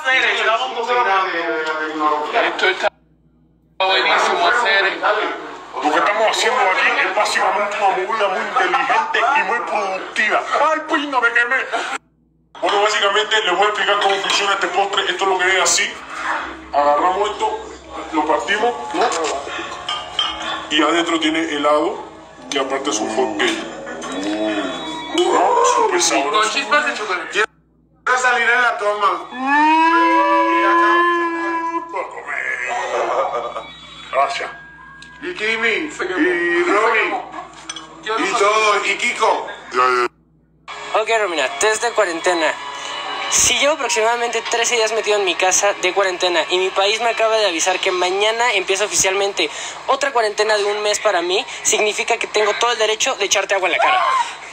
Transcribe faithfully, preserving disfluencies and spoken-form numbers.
hacer, estamos cocinando. Esto está buenísimo hacer. Lo que estamos haciendo aquí es básicamente una movida muy inteligente y muy productiva. ¡Ay, pina, me quemé! Bueno, básicamente les voy a explicar cómo funciona este postre. Esto es lo que es así. Agarramos esto, lo partimos, ¿no? Y adentro tiene helado, que aparte es un hot cake. ¿No? Súper sabroso. Con chispas de chocolate. Quiero salir en la toma. Gracias. Y Kimi, y Romy, y todo, y Kiko. Ok, Romina, test de cuarentena. Si llevo aproximadamente trece días metido en mi casa de cuarentena y mi país me acaba de avisar que mañana empieza oficialmente otra cuarentena de un mes para mí, significa que tengo todo el derecho de echarte agua en la cara.